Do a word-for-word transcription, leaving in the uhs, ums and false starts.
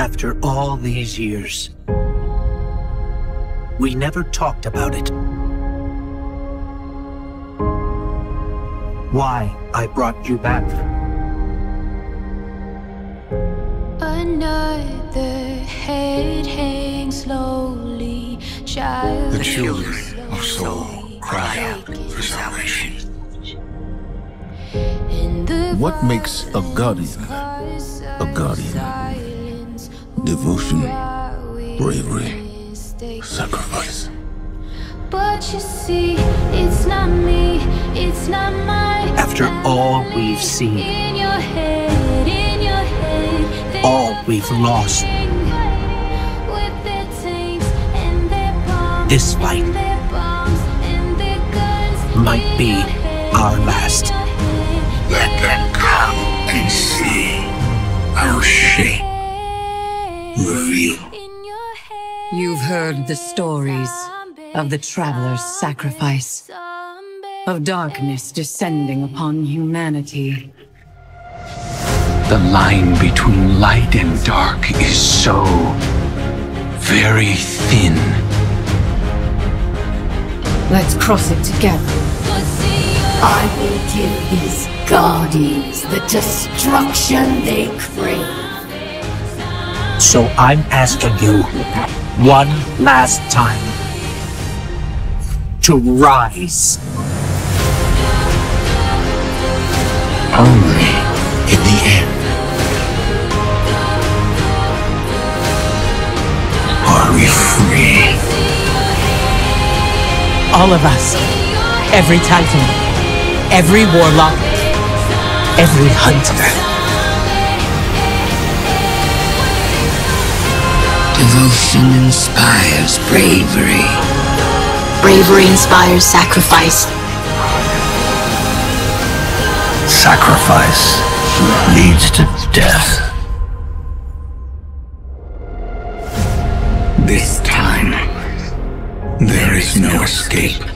After all these years, we never talked about it. Why I brought you back. Another head hangs slowly. Child The children of soul cry out for salvation. What makes a guardian a guardian? Devotion, bravery, sacrifice. But you see, it's not me, it's not my. After all we've seen, In your head, in your head, all we've lost, with their tanks and their bombs, this fight and their bombs and their guns, might be our last. Let them come and see our shame reveal. You've heard the stories of the traveler's sacrifice, of darkness descending upon humanity. The line between light and dark is so very thin. Let's cross it together. I will give these guardians the destruction they crave. So I'm asking you, one last time, to rise. Only in the end are we free. All of us. Every titan. Every warlock. Every hunter. Devotion inspires bravery. Bravery inspires sacrifice. Sacrifice leads to death. This time, there is no escape.